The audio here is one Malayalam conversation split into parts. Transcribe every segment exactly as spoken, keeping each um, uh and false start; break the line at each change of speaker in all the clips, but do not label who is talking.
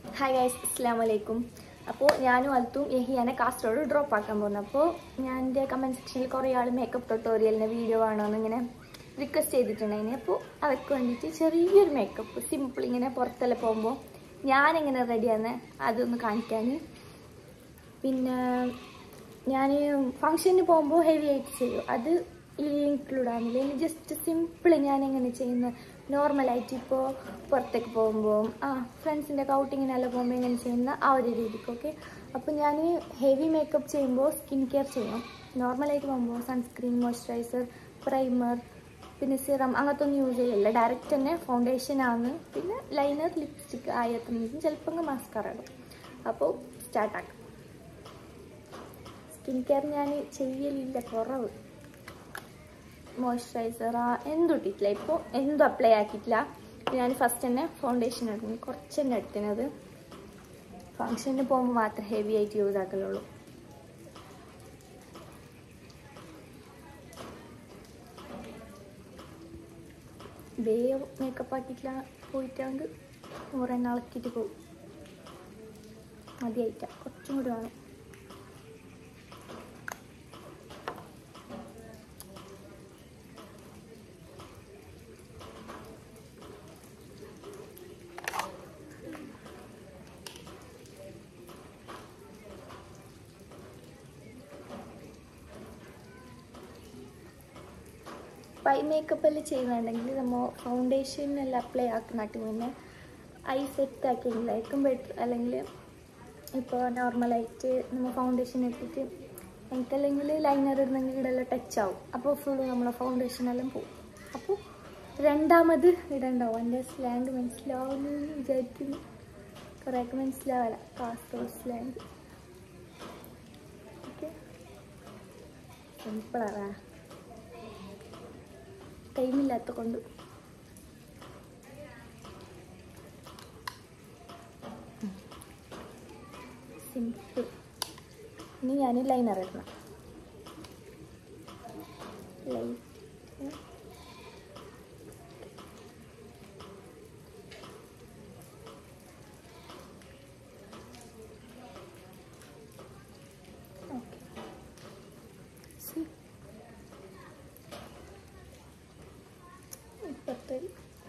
Hi guys, Assalamualaikum. അപ്പോൾ ഞാനും അൽത്തും യഹിയാനെ കാസർഗോഡ് ഡ്രോപ്പ് ആക്കാൻ പോകുന്നു. അപ്പോൾ ഞാൻ എൻ്റെ കമൻറ്റ് സെക്ഷനിൽ കുറേ ആൾ മേക്കപ്പ് ട്യൂട്ടോറിയലിൻ്റെ വീഡിയോ വേണമെന്ന് ഇങ്ങനെ റിക്വസ്റ്റ് ചെയ്തിട്ടുണ്ടായിന്. അപ്പോൾ അവർക്ക് വേണ്ടിയിട്ട് ചെറിയൊരു മേക്കപ്പ് സിമ്പിൾ ഇങ്ങനെ പുറത്തെല്ലാം പോകുമ്പോൾ ഞാനെങ്ങനെ റെഡിയാന്ന് അതൊന്ന് കാണിക്കാൻ. പിന്നെ ഞാൻ ഫങ്ഷന് പോകുമ്പോൾ ഹെവി ആയിട്ട് ചെയ്യും, അത് ഇൻക്ലൂഡ് ആകുന്നില്ല. ഇനി ജസ്റ്റ് സിമ്പിൾ ഞാനെങ്ങനെ ചെയ്യുന്നത് നോർമലായിട്ട് ഇപ്പോൾ പുറത്തേക്ക് പോകുമ്പോൾ ആ ഫ്രണ്ട്സിൻ്റെ ഔട്ടിങ്ങിനെല്ലാം പോകുമ്പോൾ എങ്ങനെ ചെയ്യുന്ന ആ ഒരു രീതിക്ക്. ഓക്കെ, അപ്പോൾ ഞാൻ ഹെവി മേക്കപ്പ് ചെയ്യുമ്പോൾ സ്കിൻ കെയർ ചെയ്യും. നോർമലായിട്ട് പോകുമ്പോൾ സൺസ്ക്രീൻ, മോയ്സ്ചറൈസർ, പ്രൈമർ, പിന്നെ സിറം അങ്ങനത്തെ ഒന്നും യൂസ് ചെയ്യില്ല. ഡയറക്റ്റ് തന്നെ ഫൗണ്ടേഷനാണ്, പിന്നെ ലൈനർ, ലിപ്സ്റ്റിക്ക് ആയത്തും ചിലപ്പോൾ മാസ്കാറ ഇടും. അപ്പോൾ സ്റ്റാർട്ടാക്കാം. സ്കിൻ കെയർ ഞാൻ ചെയ്യലില്ല, കുറവ്. മോയ്സ്ചറൈസർ എന്തും ഇട്ടിട്ടില്ല, ഇപ്പോൾ എന്തും അപ്ലൈ ആക്കിയിട്ടില്ല. ഞാൻ ഫസ്റ്റ് തന്നെ ഫൗണ്ടേഷൻ എടുക്കുന്നു, കുറച്ച് തന്നെ എടുക്കുന്നത്. ഫങ്ഷന് പോകുമ്പോൾ മാത്രമേ ഹെവി ആയിട്ട് യൂസ് ആക്കലുള്ളൂ. വേ മേക്കപ്പ് ആക്കിയിട്ടില്ല, പോയിട്ടാണ്ട് നൂറെണ്ണ ഇളക്കിയിട്ട് പോകും. മതിയായിട്ടാ, കുറച്ചും കൂടി വേണം. ഐ മേക്കപ്പ് എല്ലാം ചെയ്യുന്നുണ്ടെങ്കിൽ നമ്മൾ ഫൗണ്ടേഷനെല്ലാം അപ്ലൈ ആക്കുന്നിട്ട് മുന്നേ ഐ സെറ്റ് ആക്കിയെങ്കിലായിരിക്കും ബെറ്റർ. അല്ലെങ്കിൽ ഇപ്പോൾ നോർമലായിട്ട് നമ്മൾ ഫൗണ്ടേഷൻ ഇട്ടിട്ട് എനിക്കല്ലെങ്കിൽ ലൈനർ ഇടുന്നെങ്കിൽ ഇവിടെല്ലാം ടച്ച് ആവും, അപ്പോൾ ഫുള്ള് നമ്മളെ ഫൗണ്ടേഷനെല്ലാം പോകും. അപ്പോൾ രണ്ടാമത് ഇടണ്ടാവും. എൻ്റെ സ്ലാങ് മനസ്സിലാവുമെന്ന് വിചാരിക്കുന്നു. കുറേയൊക്കെ മനസ്സിലാവില്ല, കാസർഗോഡ് സ്ലാങ്. ഓക്കെ, സിമ്പിളാ, ടൈമില്ലാത്ത കൊണ്ട്. സിമ്പിൾ. ഇനി ഞാൻ ലൈനർ ഇടണം. ലൈറ്റ് ഇപ്പത്തൊരു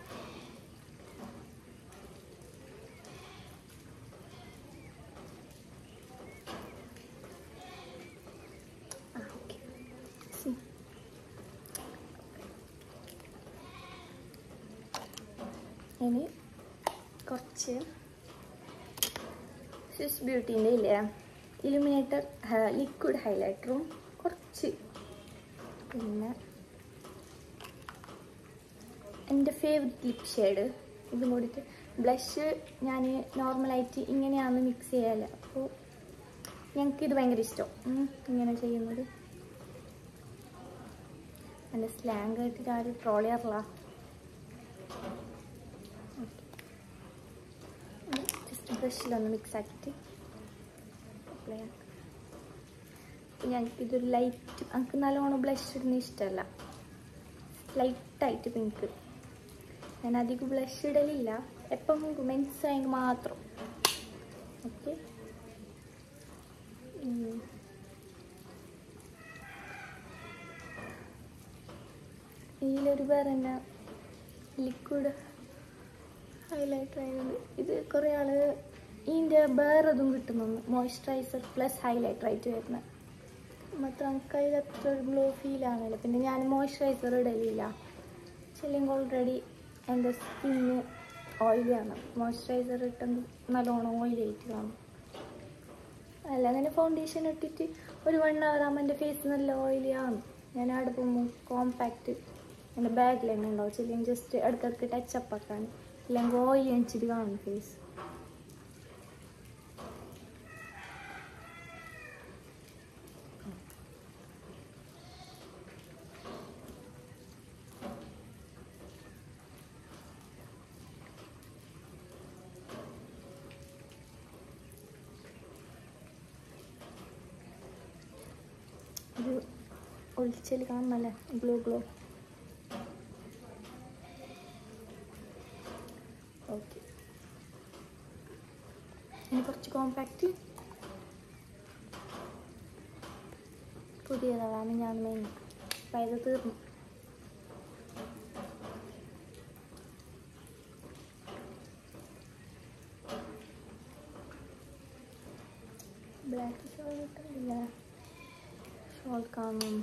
ഇനി കുറച്ച് സ്വിസ് ബ്യൂട്ടീൻ്റെ ഇല്ലേ ഇലുമിനേറ്റർ ലിക്വിഡ് ഹൈലൈറ്ററും കുറച്ച്, പിന്നെ എൻ്റെ ഫേവറേറ്റ് ലിപ് ഷെയ്ഡ് ഇതും കൂടിയിട്ട്. ബ്ലഷ് ഞാൻ നോർമലായിട്ട് ഇങ്ങനെയാണ് മിക്സ് ചെയ്യാറ്, അപ്പോൾ ഞങ്ങൾക്കിത് ഭയങ്കര ഇഷ്ടം ഇങ്ങനെ ചെയ്യുന്നത്. എൻ്റെ സ്ലാങ് ആയിട്ട് ആരും ട്രോൾ ചെയ്യാറില്ല. ജസ്റ്റ് ബ്രഷിലൊന്ന് മിക്സ് ആക്കിയിട്ട് അപ്ലൈ ആക്കാം. ഞങ്ങൾക്കിതൊരു ലൈറ്റ്, നമുക്ക് നല്ലോണം ബ്ലഷ് ഇടുന്ന ഇഷ്ടമല്ല, ലൈറ്റായിട്ട് പിങ്ക്. ഞാൻ അധികം ബ്ലഷ് ഇടലില്ല, എപ്പം മെൻസായെങ്കിൽ മാത്രം. ഓക്കെ, ഇതിലൊരു പേർ തന്നെ ലിക്വിഡ് ഹൈലൈറ്റർ ആയതുകൊണ്ട് ഇത് കുറേ ആൾ ഇതിൻ്റെ വേറെതും കിട്ടുന്നു, മോയ്സ്ചറൈസർ പ്ലസ് ഹൈലൈറ്റർ ആയിട്ട് വരുന്നത്. മാത്രം നമുക്ക് അതിൽ അത്ര ഒരു ഗ്ലോ ഫീലാണല്ലോ. പിന്നെ ഞാൻ മോയ്സ്ചറൈസർ ഇടലില്ല, ചില്ലെങ്കിൽ ഓൾറെഡി എൻ്റെ സ്കിന്ന് ഓയിലിയാണ്. മോയ്സ്ചറൈസർ ഇട്ടെങ്കിൽ നല്ലോണം ഓയിലായിട്ട് കാണും. അല്ല, അങ്ങനെ ഫൗണ്ടേഷൻ ഇട്ടിട്ട് ഒരു വൺ അവർ ആകുമ്പോൾ എൻ്റെ ഫേസ് നല്ല ഓയിലിയാണ്. ഞാൻ അവിടെ പോകുമ്പോൾ കോമ്പാക്റ്റ് എൻ്റെ ബാഗിൽ തന്നെ ഉണ്ടാവും, ചില്ലെങ്കിൽ ജസ്റ്റ് ഇടയ്ക്കിടയ്ക്ക് ടച്ചപ്പ് ആക്കാൻ, ഇല്ലെങ്കിൽ ഓയിൽ അണിച്ചിട്ട് കാണും ഫേസ്. ഒരു ഒളിച്ചൽ കാണുന്നല്ലേ ഗ്ലോ ഗ്ലോ. ഓക്കെ, ഇനി കുറച്ച് കോമ്പാക്റ്റ് പുതിയതാണ് ഞാൻ മെയിൻ. അപ്പം ഇത് തീർന്നു. ബ്ലാക്ക് ഷോൾ കിട്ടുന്നില്ല. ഷോൾ കാണും.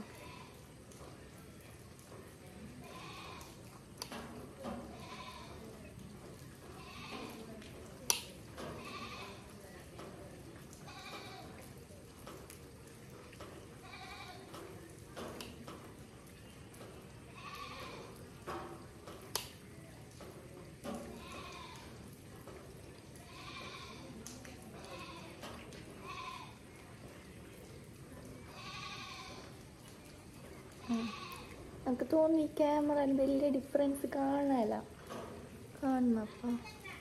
നമുക്ക് തോന്നി ഈ ക്യാമറ വലിയ ഡിഫറൻസ് കാണാനല്ല കാണുന്നു. അപ്പം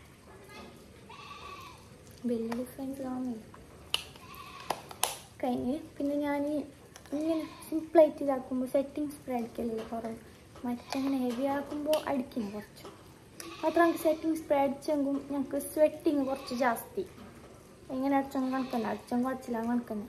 വലിയ ഡിഫറൻസ് കാണുന്നില്ല. കഴിഞ്ഞ് പിന്നെ ഞാൻ ഇങ്ങനെ സിമ്പിളായിട്ട് ഇതാക്കുമ്പോൾ സെറ്റിംഗ് സ്പ്രേ അടിക്കലില്ല കുറവ്. മറ്റങ്ങനെ ഹെവി ആക്കുമ്പോൾ അടിക്കുന്നു കുറച്ച്. മാത്രം നമുക്ക് സെറ്റിംഗ് സ്പ്രേ അടിച്ചെങ്കിൽ ഞങ്ങൾക്ക് സ്വെറ്റിങ് കുറച്ച് ജാസ്തി. എങ്ങനെ അടിച്ചെങ്കിൽ കണക്കന്നെ, അടിച്ചെങ്കിൽ കുറച്ചില്ല കണക്കന്നെ.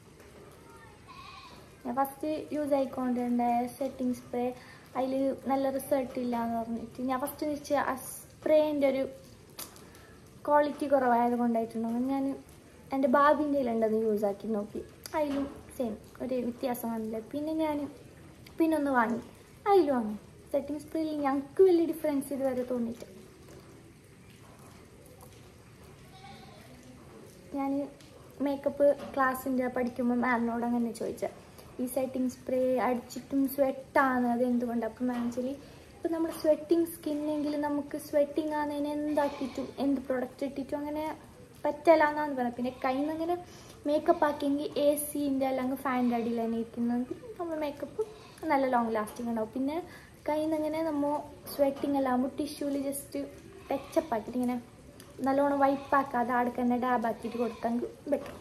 ഞാൻ ഫസ്റ്റ് യൂസ് ആയിക്കൊണ്ടിരുന്ന സെറ്റിംഗ് സ്പ്രേ അതിൽ നല്ല റിസൾട്ട് ഇല്ല എന്ന് പറഞ്ഞിട്ട് ഞാൻ ഫസ്റ്റ് വെച്ച് ആ സ്പ്രേൻ്റെ ഒരു ക്വാളിറ്റി കുറവായത് കൊണ്ടായിട്ടുണ്ടോ ഞാൻ എൻ്റെ ഭാവിൻ്റെ ഉണ്ടെന്ന് യൂസ് ആക്കി നോക്കി. അതിലും സെയിം ഒരു വ്യത്യാസം വന്നില്ല. പിന്നെ ഞാൻ പിന്നെ ഒന്ന് വാങ്ങി, അതിലും വാങ്ങി. സെറ്റിംഗ് സ്പ്രേയിൽ ഞങ്ങൾക്ക് വലിയ ഡിഫറൻസ് ഇതുവരെ തോന്നിയിട്ട്. ഞാൻ മേക്കപ്പ് ക്ലാസ്സിൻ്റെ പഠിക്കുമ്പോൾ മാമിനോട് അങ്ങനെ ചോദിച്ചാൽ ഈ സെറ്റിംഗ് സ്പ്രേ അടിച്ചിട്ടും സ്വെറ്റാണ് അത് എന്തുകൊണ്ട്. അപ്പം മാക്ച്വലി ഇപ്പം നമ്മുടെ സ്വെറ്റിങ് സ്കിന്നെങ്കിൽ നമുക്ക് സ്വെറ്റിങ് ആകുന്നതിന് എന്താക്കിയിട്ടും എന്ത് പ്രൊഡക്റ്റ് ഇട്ടിട്ടും അങ്ങനെ പറ്റല എന്നാണ് പറയുന്നത്. പിന്നെ കയ്യിൽ നിന്ന് അങ്ങനെ മേക്കപ്പ് ആക്കിയെങ്കിൽ എ സിൻ്റെ അല്ലെങ്കിൽ ഫാനിൻ്റെ അടിയിൽ തന്നെ ഇരിക്കുന്നെങ്കിൽ നമ്മൾ മേക്കപ്പ് നല്ല ലോങ് ലാസ്റ്റിംഗ് ഉണ്ടാവും. പിന്നെ കയ്യിൽ നിന്ന് ഇങ്ങനെ നമ്മൾ സ്വെറ്റിങ് എല്ലാം ആകുമ്പോൾ ടിഷ്യൂവിൽ ജസ്റ്റ് ടച്ചപ്പ് ആക്കിയിട്ട് ഇങ്ങനെ നല്ലോണം വൈപ്പാക്കാതെ ആടക്ക് തന്നെ ഡാബ് ആക്കിയിട്ട് കൊടുത്തെങ്കിൽ ബെറ്റർ.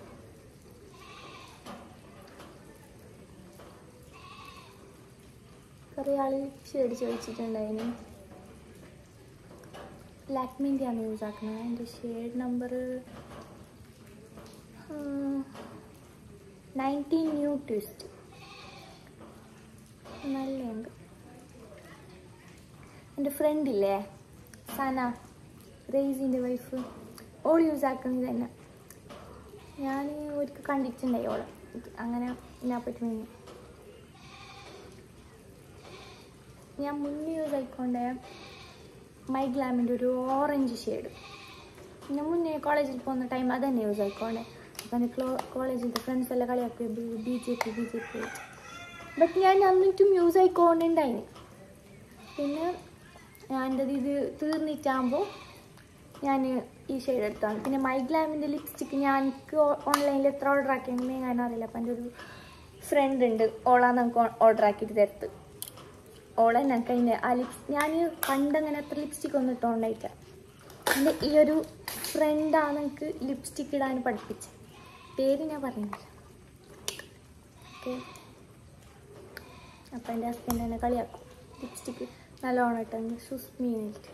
കുറേ ആൾ ഷെയ്ഡ് ചോദിച്ചിട്ടുണ്ടായിരുന്നു. ലാക്മിൻ്റെയാണ് യൂസ് ആക്കുന്നത്. എൻ്റെ shade number nineteen new twist. നല്ലുണ്ട്. എൻ്റെ ഫ്രണ്ടില്ലേ സന, റേസിൻ്റെ വൈഫ്, ഓൾ യൂസ് ആക്കുന്നത് തന്നെ. ഞാൻ ഒരിക്കൽ കണ്ടിട്ടുണ്ടായി ഓളെ. അങ്ങനെ ഞാൻ പറ്റി ഞാൻ മുന്നേ യൂസ് ആയിക്കൊണ്ട് മൈ ഗ്ലാമിൻ്റെ ഒരു ഓറഞ്ച് ഷെയ്ഡ് ഞാൻ മുന്നേ കോളേജിൽ പോകുന്ന ടൈം അത് തന്നെ യൂസ് ആയിക്കോണ്ടേ. അപ്പം എൻ്റെ ക്ലോ കോളേജിലത്തെ ഫ്രണ്ട്സ് എല്ലാം കളിയാക്കി B J P B J P but ഞാൻ എന്നിട്ടും യൂസ് ആയിക്കൊണ്ടുണ്ടായിന്. പിന്നെ ഞാൻ എൻ്റെ ഇത് തീർന്നിട്ടാകുമ്പോൾ ഞാൻ ഈ ഷെയ്ഡ് എടുത്താണ്. പിന്നെ മൈ ഗ്ലാമിൻ്റെ ലിപ്സ്റ്റിക്ക് ഞാൻ ഓൺലൈനിൽ എത്ര ഓർഡർ ആക്കിയെന്ന് ഞാൻ അറിയില്ല. അപ്പം എൻ്റെ ഒരു ഫ്രണ്ട് ഉണ്ട്, ഓളാണ് നമുക്ക് ഓർഡർ ആക്കിയിട്ട് തരത്ത്. ഓളെ ഞങ്ങൾക്ക് അതിൻ്റെ ആ ലിപ്സ് ഞാൻ പണ്ടങ്ങനെ അത്ര ലിപ്സ്റ്റിക് ഒന്നും ഇട്ടുകൊണ്ടായിട്ട. എൻ്റെ ഈ ഒരു ഫ്രണ്ടാണ് എനിക്ക് ലിപ്സ്റ്റിക്ക് ഇടാൻ പഠിപ്പിച്ചത്. പേര് ഞാൻ പറയുന്നില്ല. ഓക്കെ. അപ്പം എൻ്റെ ഹസ്ബൻഡ് എന്നെ കളിയാക്കും ലിപ്സ്റ്റിക്ക് നല്ലോണം ഇട്ടെങ്കിൽ സുസ്മീനായിട്ട്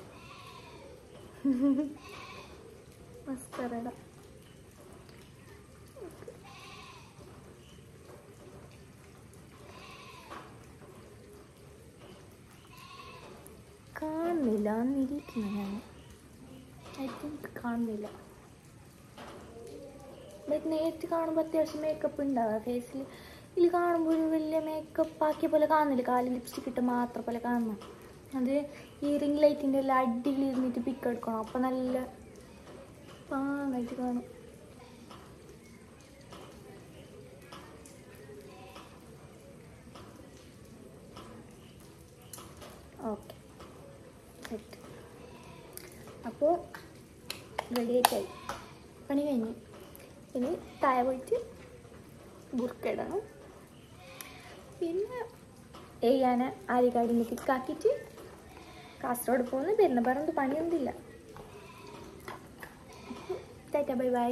മസ്കറ. കാണുന്നില്ല എന്നിരിക്കുന്നു ഞാൻ. ഐ തിങ്ക് കാണുന്നില്ല. ബട്ട് നേരിട്ട് കാണുമ്പോൾ അത്യാവശ്യം മേക്കപ്പ് ഉണ്ടാവുക ഫേസിൽ. ഇതിൽ കാണുമ്പോൾ ഒരു വലിയ മേക്കപ്പ് ആക്കിയ പോലെ കാണുന്നില്ല. കാലിൽ ലിപ്സ്റ്റിക് ഇട്ട് മാത്രം പോലെ കാണുന്നു. അത് ഈ റിംഗ് ലൈറ്റിൻ്റെ എല്ലാം അടിയിൽ ഇരുന്നിട്ട് പിക്ക് എടുക്കണം. അപ്പോൾ നല്ല പാങ്ങായിട്ട് കാണും. Okay set. അപ്പോൾ റെഡിയായിട്ടായി, പണി കഴിഞ്ഞു. ഇനി താഴെ പോയിട്ട് ബുർക്ക ഇടണം. പിന്നെ ചെയ്യാൻ ആര്യക്കാടിൻ്റെ പിക്കാക്കിയിട്ട് കാസർഗോഡ് പോകുന്ന വരുന്ന പറഞ്ഞത് പണിയൊന്നുമില്ല. Tata bye bye.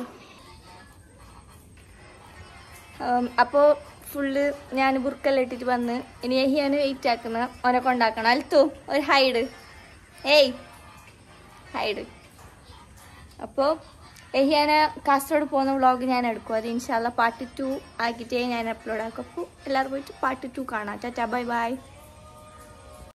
അപ്പോൾ ഫുള്ള് ഞാൻ ബുർക്കെല്ലാം ഇട്ടിട്ട് വന്ന് ഇനി ഞാൻ വെയിറ്റ് ആക്കുന്ന ഓനെ കൊണ്ടാക്കണം. അൽത്തു ഒരു ഹൈഡ്, ഏയ് ഹൈഡ്. അപ്പോൾ എഹിയാനെ കാസർഗോഡ് പോകുന്ന വ്ളോഗ് ഞാൻ എടുക്കും. അത് ഇൻഷാല്ല പാർട്ട് ടു ആക്കിയിട്ടേ ഞാൻ അപ്ലോഡ് ആക്കും. അപ്പോൾ എല്ലാവരും പോയിട്ട് പാർട്ട് ടു കാണാം. Tata bye by.